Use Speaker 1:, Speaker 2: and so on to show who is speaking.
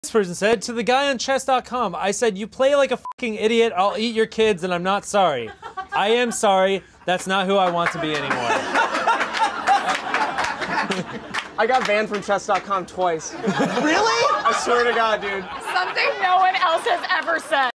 Speaker 1: This person said, to the guy on chess.com, I said, you play like a fucking idiot, I'll eat your kids, and I'm not sorry. I am sorry, that's not who I want to be anymore.
Speaker 2: I got banned from chess.com twice.
Speaker 3: Really?
Speaker 2: I swear to God, dude.
Speaker 4: Something no one else has ever said.